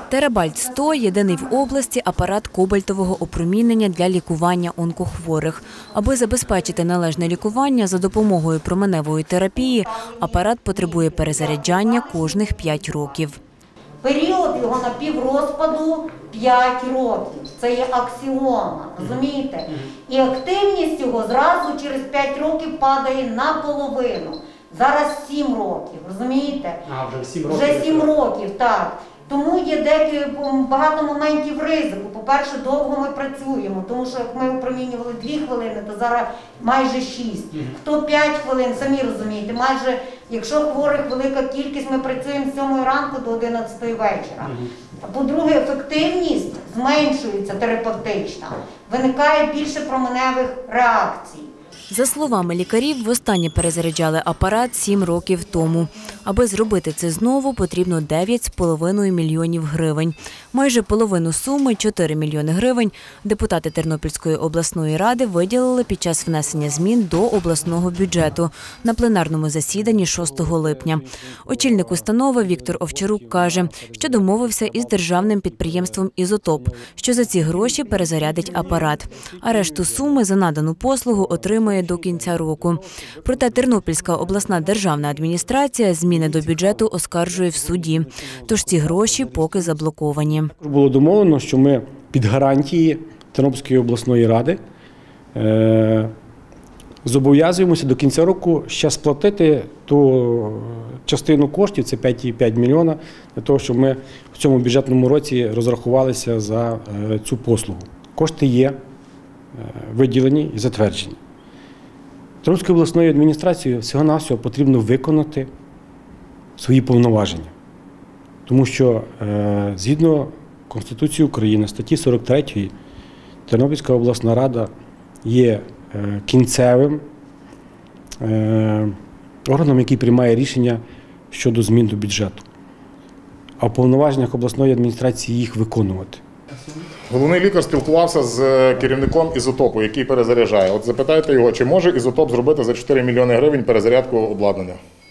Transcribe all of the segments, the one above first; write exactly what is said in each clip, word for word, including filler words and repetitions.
Терабальт сто – єдиний в області апарат кобальтового опромінення для лікування онкохворих. Аби забезпечити належне лікування за допомогою променевої терапії, апарат потребує перезаряджання кожних п'ять років. Період його напіврозпаду – п'ять років. Це є аксіома, розумієте? І активність його зразу через п'ять років падає наполовину. Зараз сім років, розумієте? А, вже сім років? Вже сім років, так. Тому є деякі багато моментів ризику. По-перше, довго ми працюємо, тому що як ми опромінювали дві хвилини, то зараз майже шість. Хто п'ять хвилин, самі розумієте, майже, якщо хворих велика кількість, ми працюємо з сьомої ранку до одинадцятої вечора. По-друге, ефективність зменшується терапевтична, виникає більше променевих реакцій. За словами лікарів, востаннє перезаряджали апарат сім років тому. Аби зробити це знову, потрібно дев'ять з половиною мільйонів гривень. Майже половину суми – чотири мільйони гривень – депутати Тернопільської обласної ради виділили під час внесення змін до обласного бюджету на пленарному засіданні шостого липня. Очільник установи Віктор Овчарук каже, що домовився із державним підприємством «Ізотоп», що за ці гроші перезарядить апарат. А решту суми за надану послугу отримає до кінця року. Проте Тернопільська обласна державна адміністрація зміни до бюджету оскаржує в суді. Тож ці гроші поки заблоковані. Було домовлено, що ми під гарантії Тернопільської обласної ради е зобов'язуємося до кінця року ще сплатити ту частину коштів, це п'ять цілих п'ять мільйона, для того, щоб ми в цьому бюджетному році розрахувалися за е цю послугу. Кошти є, е виділені і затверджені. Тернопільською обласною адміністрацією всього-навсього потрібно виконати свої повноваження. Тому що е, згідно Конституції України, статті сорок третьої, Тернопільська обласна рада є е, кінцевим е, органом, який приймає рішення щодо змін до бюджету. А в повноваженнях обласної адміністрації їх виконувати. Головний лікар спілкувався з керівником «Ізотопу», який перезаряджає. От запитайте його, чи може «Ізотоп» зробити за чотири мільйони гривень перезарядку обладнання?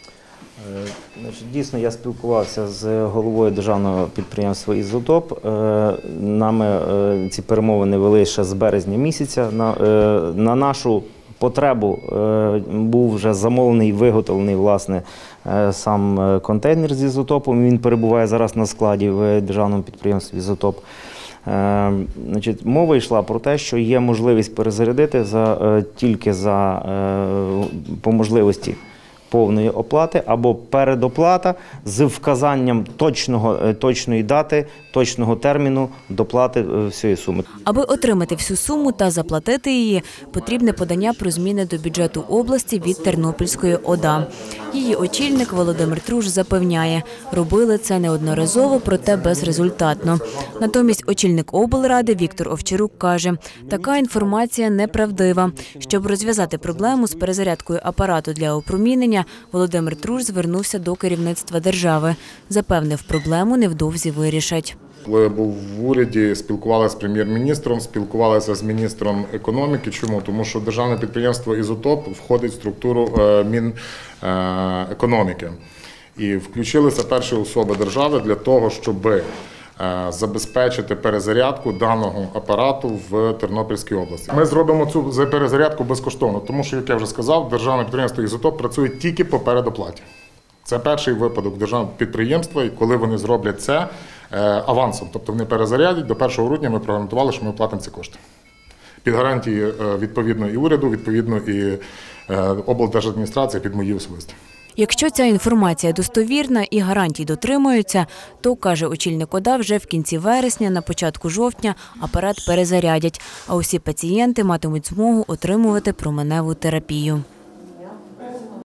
Дійсно, я спілкувався з головою державного підприємства «Ізотоп». Нами ці перемовини вели ще з березня місяця. На, на нашу потребу був вже замовлений і виготовлений, власне, сам контейнер з ізотопом. Він перебуває зараз на складі в державному підприємстві «Ізотоп». Значить, мова йшла про те, що є можливість перезарядити за, тільки за, по можливості повної оплати або передоплата з вказанням точного, точної дати, точного терміну доплати всієї суми. Аби отримати всю суму та заплатити її, потрібне подання про зміни до бюджету області від Тернопільської ОДА. Її очільник Володимир Труш запевняє, робили це неодноразово, проте безрезультатно. Натомість очільник облради Віктор Овчарук каже, така інформація неправдива. Щоб розв'язати проблему з перезарядкою апарату для опромінення, Володимир Труш звернувся до керівництва держави. Запевнив, проблему невдовзі вирішать. Коли був в уряді, спілкувалися з прем'єр-міністром, спілкувалися з міністром економіки. Чому? Тому що державне підприємство «Ізотоп» входить в структуру Мінекономіки. І включилися перші особи держави для того, щоб забезпечити перезарядку даного апарату в Тернопільській області. Ми зробимо цю перезарядку безкоштовно, тому що, як я вже сказав, державне підприємство «Ізотоп» працює тільки по передоплаті. Це перший випадок державного підприємства, і коли вони зроблять це авансом, тобто вони перезарядять, до першого грудня ми прогарантували, що ми платимо ці кошти. Під гарантії відповідно і уряду, відповідно і облдержадміністрації, під мої особисті. Якщо ця інформація достовірна і гарантій дотримуються, то, каже очільник ОДА, вже в кінці вересня, на початку жовтня апарат перезарядять, а усі пацієнти матимуть змогу отримувати променеву терапію.